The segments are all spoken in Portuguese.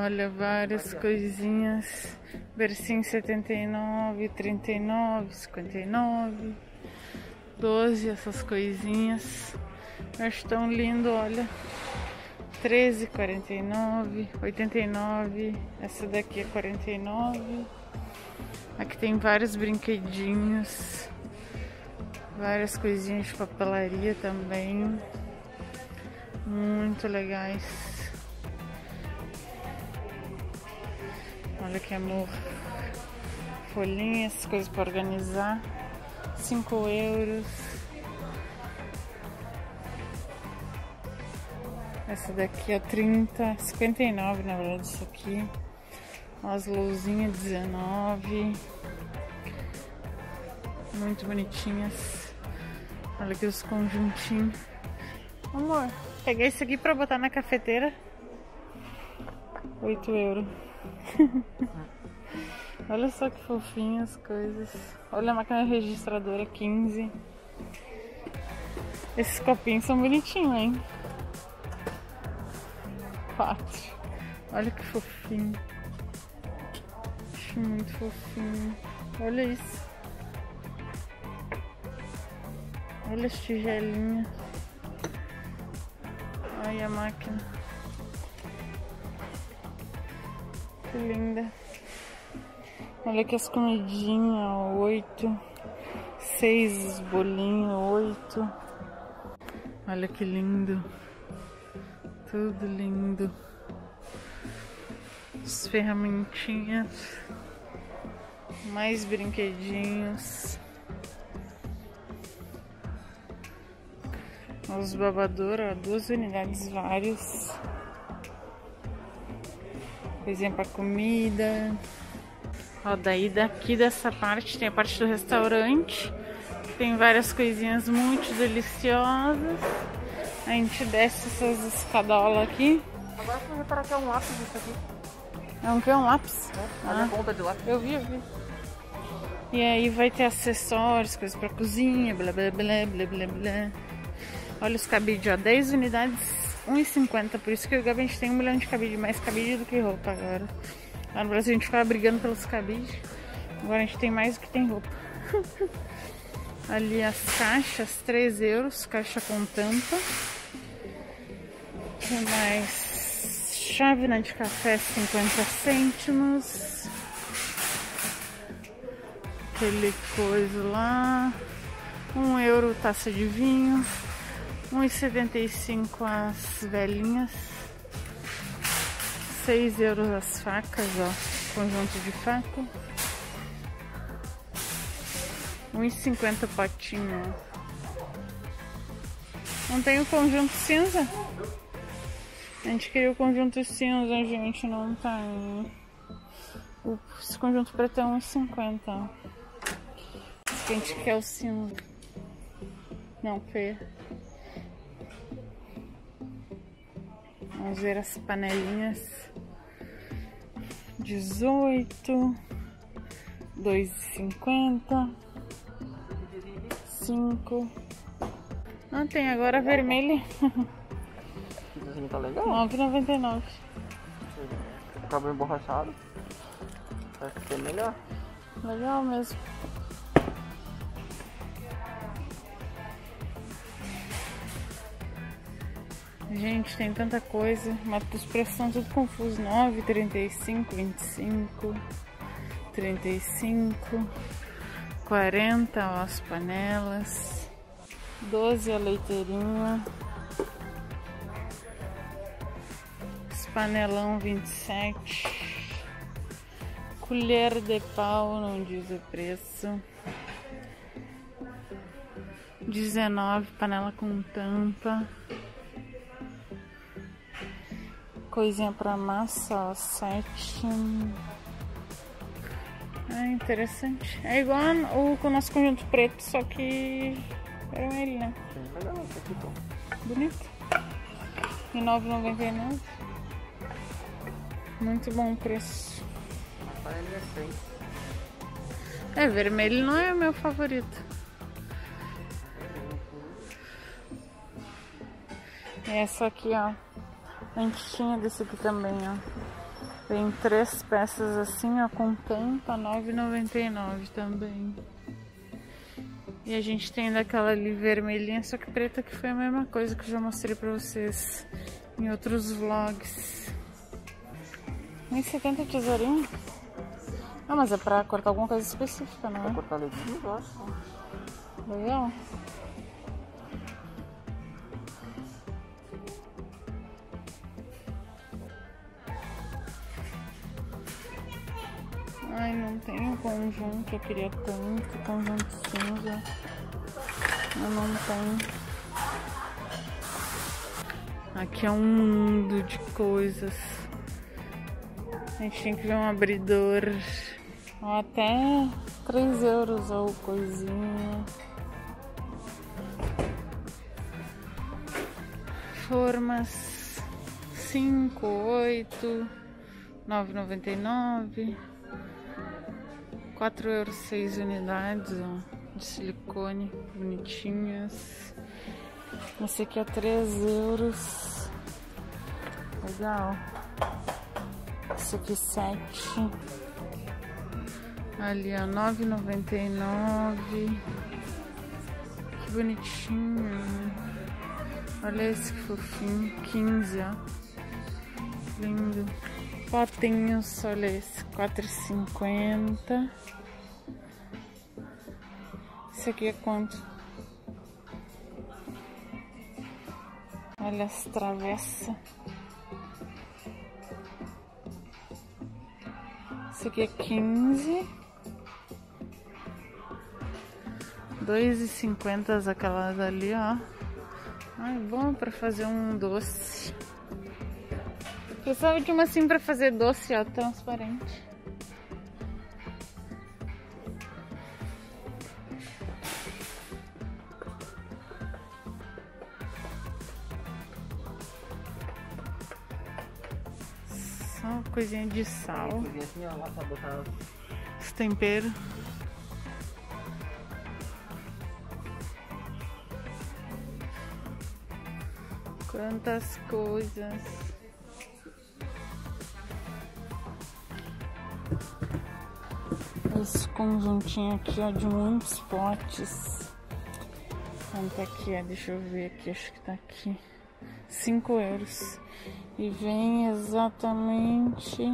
Olha, várias coisinhas. Bercinho 79, 39, 59, 12, essas coisinhas. Eu acho tão lindo, olha. 13, 49, 89. Essa daqui é 49. Aqui tem vários brinquedinhos. Várias coisinhas de papelaria também. Muito legais. Olha que amor. Folhinhas, coisas para organizar. 5 euros. Essa daqui é 30, 59 na verdade isso aqui. As luzinhas 19. Muito bonitinhas. Olha aqui os conjuntinhos. Amor, peguei isso aqui pra botar na cafeteira. 8 euros. Olha só que fofinho as coisas. Olha a máquina registradora, 15. Esses copinhos são bonitinhos, hein? 4. Olha que fofinho. Acho muito fofinho. Olha isso. Olha as tigelinhas. Olha a máquina. Que linda. Olha aqui as comidinhas, 8. 6 bolinhos, 8. Olha que lindo. Tudo lindo. As ferramentinhas. Mais brinquedinhos. Os babadouros, 2 unidades vários. Coisinha pra comida. Ó, daí daqui dessa parte tem a parte do restaurante. Tem várias coisinhas muito deliciosas. A gente desce essas escadolas aqui. Agora você vai reparar que é um lápis isso aqui. É um que? Um lápis? É, olha a ponta de lápis. Eu vi. E aí vai ter acessórios, coisas pra cozinha, blá blá blá blá blá blá. Olha os cabides, ó, 10 unidades, 1,50. Por isso que o Gabi a gente tem 1 milhão de cabide, mais cabide do que roupa agora. Lá no Brasil a gente ficava brigando pelos cabides. Agora a gente tem mais do que tem roupa. Ali as caixas, 3 euros, caixa com tampa. O que mais? Chávena de café, 50 cêntimos. Aquele coisa lá. 1 euro taça de vinho. 1,75 as velhinhas. 6 euros as facas, ó. Conjunto de faca. 1,50 potinho, ó. Não tem o conjunto cinza? A gente queria o conjunto cinza, gente. Não tem. Esse conjunto preto é 1,50, ó. Esse que a gente quer o cinza. Não, feia. Vamos ver as panelinhas. 18, 2,50, 5. Ah, tem agora vermelha. Esse desenho tá legal. 9,99. Acabou emborrachado. Acho que é melhor. Legal mesmo. Gente, tem tanta coisa, mas os preços são tudo confusos. 9, 35, 25, 35, 40, ó, as panelas, 12 a leiteirinha, os panelão 27, colher de pau, não diz o preço, 19, panela com tampa. Coisinha pra massa, ó, 7. É interessante. É igual o nosso conjunto preto, só que vermelho, né? Sim, legal esse aqui, então. Bonito. E 9,99. Muito bom o preço. É, vermelho não é o meu favorito. Essa aqui, ó. A gente tinha desse aqui também, ó. Tem 3 peças assim, ó, com tampa, R$ 9,99 também. E a gente tem daquela ali vermelhinha, só que preta, que foi a mesma coisa que eu já mostrei pra vocês em outros vlogs. 1,70 tesourinho? Ah, mas é pra cortar alguma coisa específica, não é? Pra cortar legumes, eu acho. Legal. Ai, não tem o conjunto, eu queria tanto conjunto cinza. Eu não tenho. Aqui é um mundo de coisas. A gente tem que ver um abridor. Ó, até 3 euros ou coisinha. Formas 5, 8, 9,99. 4 euros 6 unidades, ó, de silicone, bonitinhas. Esse aqui é 3 euros. Legal. Esse aqui 7. Ali, ó, 9,99. Que bonitinho. Olha esse que fofinho. 15, ó. Lindo. Potinhos, olha esse. 4,50. Esse aqui é quanto? Olha as travessas. Esse aqui é 15. 2,50 aquelas ali, ó. Ai, bom pra fazer um doce. Precisava de uma assim pra fazer doce, ó, transparente. Só uma coisinha de sal. Assim, ó, lá pra botar Os temperos. Quantas coisas. Esse conjuntinho aqui, ó, de muitos potes. Quanto aqui é? Deixa eu ver aqui, acho que tá aqui. 5 euros. E vem exatamente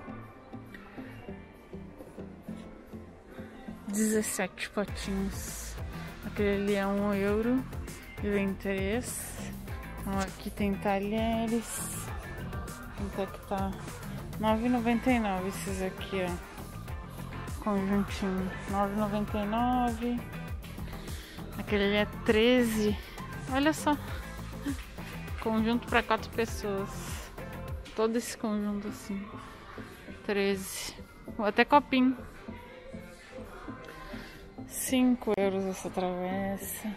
17 potinhos. Aquele ali é 1 euro e vem 3. Ó, aqui tem talheres. Quanto é que tá? 9,99 esses aqui, ó. Conjuntinho, 9,99. Aquele ali é 13. Olha só. Conjunto para 4 pessoas. Todo esse conjunto assim. 13. Ou até copinho. 5 euros essa travessa.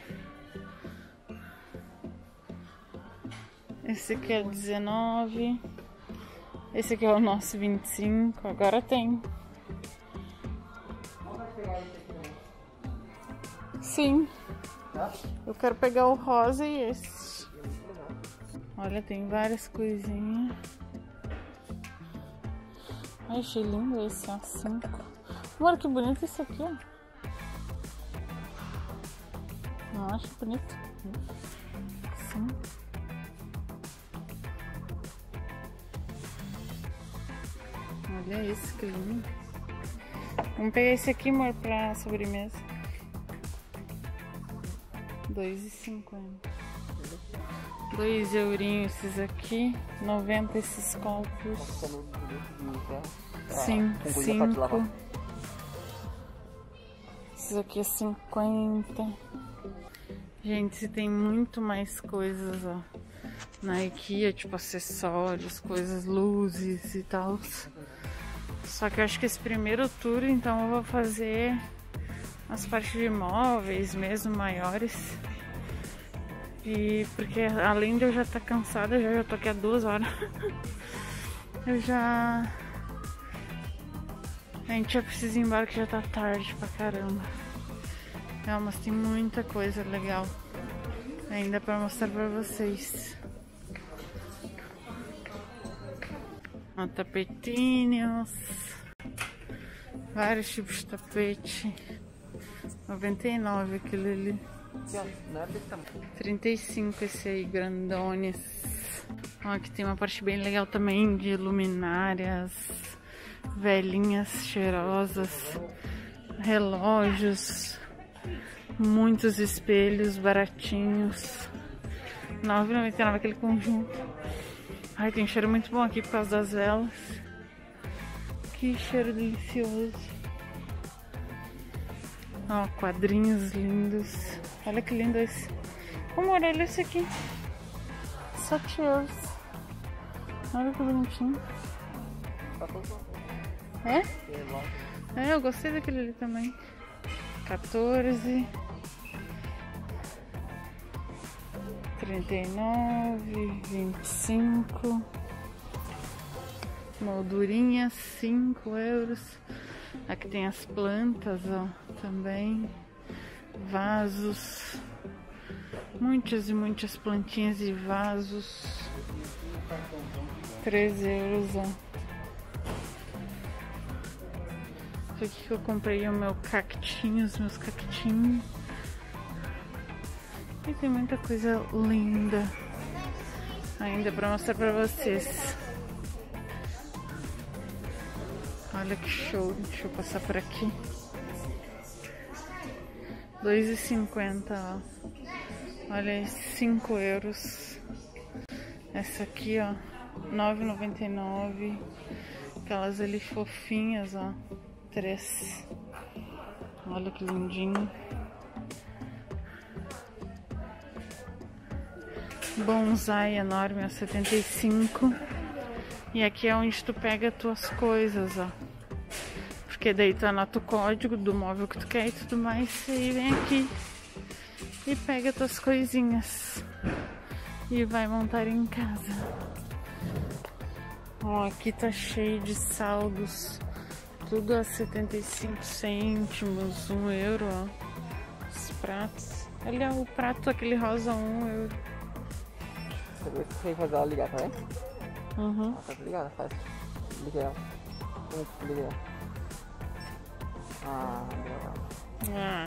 Esse aqui é 19. Esse aqui é o nosso 25. Agora tem. Sim. Eu quero pegar o rosa e esse. Olha, tem várias coisinhas. Ai, achei lindo esse, ó, 5. Olha que bonito esse aqui, ó. Não acho bonito? Sim. Olha esse, que lindo. Vamos pegar esse aqui, amor, pra sobremesa. 2,50. 2 eurinhos esses aqui. 90 esses copos. Sim, 5. Esses aqui é 50. Gente, se tem muito mais coisas, ó, na IKEA, tipo acessórios, coisas, luzes e tal. Só que eu acho que esse primeiro tour, então eu vou fazer as partes de móveis mesmo, maiores. E porque além de eu já estar cansada, já tô aqui há 2 horas. A gente já precisa ir embora, que já tá tarde pra caramba. Não, mas tem muita coisa legal ainda pra mostrar pra vocês. Ó, tapetinhos. Vários tipos de tapete. 99 aquele ali. 35 esse aí, grandones. Ó, aqui tem uma parte bem legal também de luminárias, velhinhas cheirosas, relógios, muitos espelhos baratinhos. R$ 9,99 aquele conjunto. Ai, tem um cheiro muito bom aqui por causa das velas. Que cheiro delicioso. Ó, quadrinhos lindos. Olha que lindo esse. Amor, olha esse aqui. 7 euros. Olha que bonitinho. É? É, eu gostei daquele ali também. 14. 39, 25. Moldurinha, 5 euros. Aqui tem as plantas, ó, também. Vasos. Muitas e muitas plantinhas e vasos. 13 euros, ó. Isso aqui que eu comprei, o meu cactinho, os meus cactinhos. E tem muita coisa linda ainda pra mostrar pra vocês. Olha que show, deixa eu passar por aqui. 2,50, ó. Olha, 5 euros. Essa aqui, ó, 9,99. Aquelas ali fofinhas, ó, 3. Olha que lindinho. Bonsai enorme, ó, 75. E aqui é onde tu pega as tuas coisas, ó. Porque daí tu anota o código do móvel que tu quer e tudo mais. E vem aqui e pega as tuas coisinhas. E vai montar em casa. Ó, aqui tá cheio de saldos. Tudo a 75 cêntimos, 1 euro, ó. Os pratos. Olha o prato, aquele rosa, 1 euro. Você vai fazer ela ligar, tá vendo? Uhum. Ela tá ligada, faz. Liga ela. Liga ela. Ah, legal. Ah.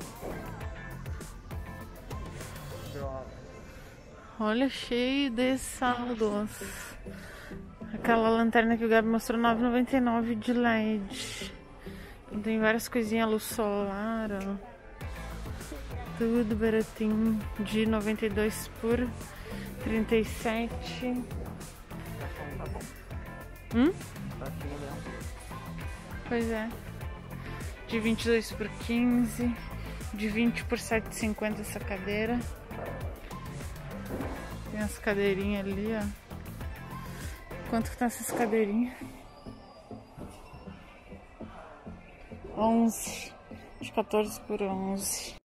Olha, cheio de saldos. Aquela lanterna que o Gabi mostrou, 9,99 de LED. Tem várias coisinhas, luz solar, ó. Tudo baratinho. De 92 por 37. Pois é. De 22 por 15. De 20 por 7,50 essa cadeira. Tem as cadeirinhas ali, ó. Quanto que tá essas cadeirinhas? 11. De 14 por 11.